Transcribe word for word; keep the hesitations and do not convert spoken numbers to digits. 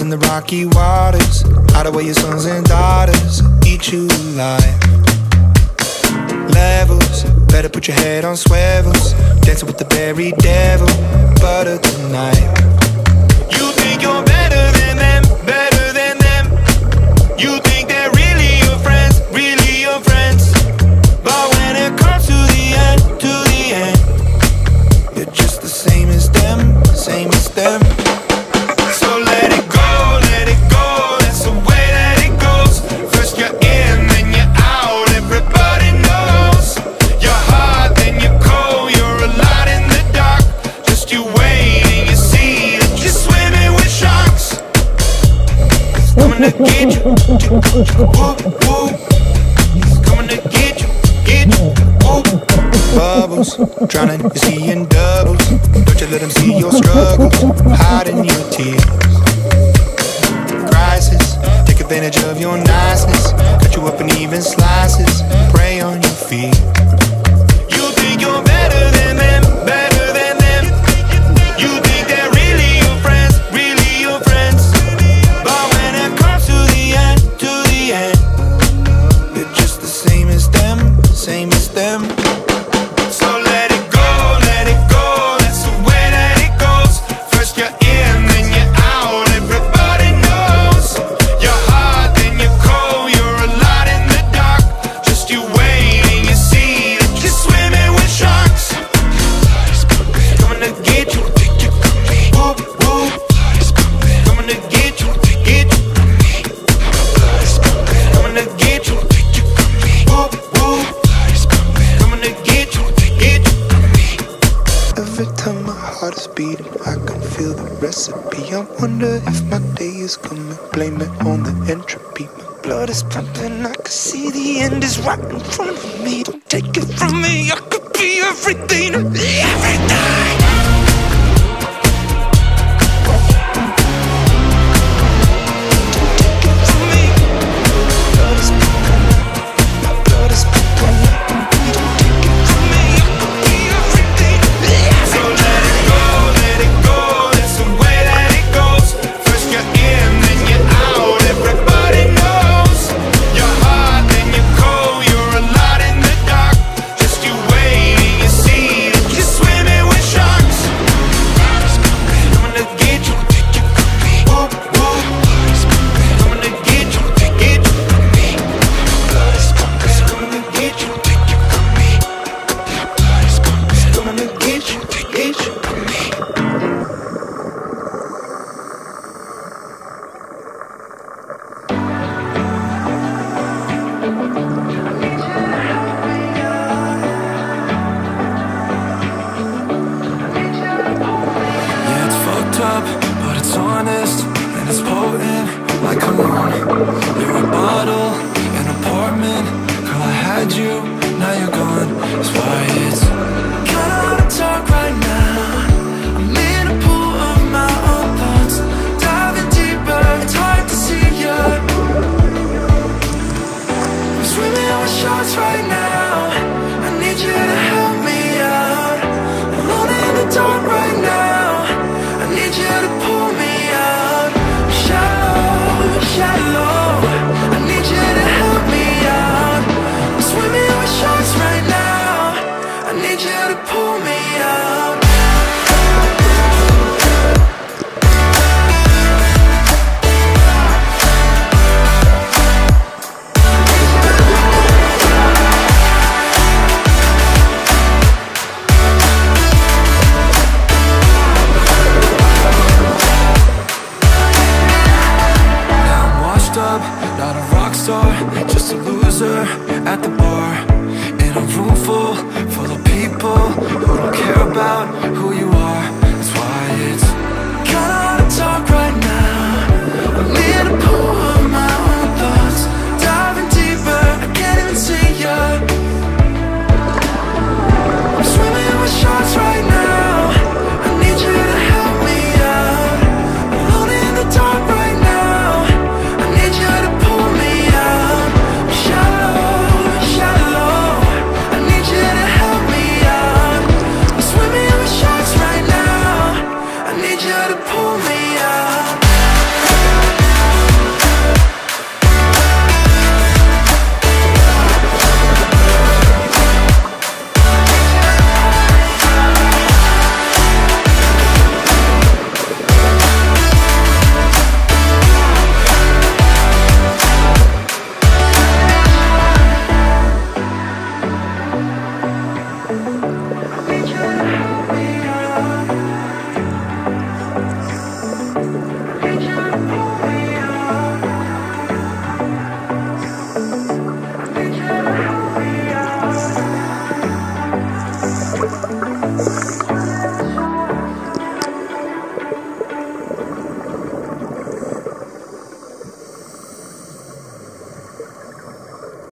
in the rocky waters, hide away your sons and daughters, eat you alive. Levels, better put your head on swivels, dancing with the very devil, butter tonight. You think you're better than them, better than them. You think they're really your friends, really your friends. But when it comes to the end, to the end, you're just the same as them, same as them. So let it go, let it go, that's the way that it goes. First you're in, then you're out, everybody knows. You're hot, then you're cold, you're a lot in the dark. Just you wait and you see that you're swimming with sharks. It's coming to get you, woo, woo. It's coming to get you, get you, woo. Bubbles, drowning, you're seeing doubles. Don't you let them see your struggles, hiding your tears. Crisis, take advantage of your niceness, cut you up in even slices, prey on your feet. You think you're better than them, better than them. You think they're really your friends, really your friends. But when it comes to the end, to the end, you're just the same as them, same as them. So let it go, let it go, that's the way that it goes. First you're in, then you're out, everybody knows. You're hot, then you're cold, you're a lot in the dark. Just you wait and you see that you're swimming with sharks. Coming to get you, woo, woo. Coming to get you, get you. Coming to get you, woo, woo. Coming to get you, get you. Every time my heart is beating, I can feel the recipe. I wonder if my day is coming, blame it on the entropy. My blood is pumping, I can see the end is right in front of me. Don't take it from me, I could be everything to be everything. You're a bottle, an apartment. Girl, I had you, now you're gone.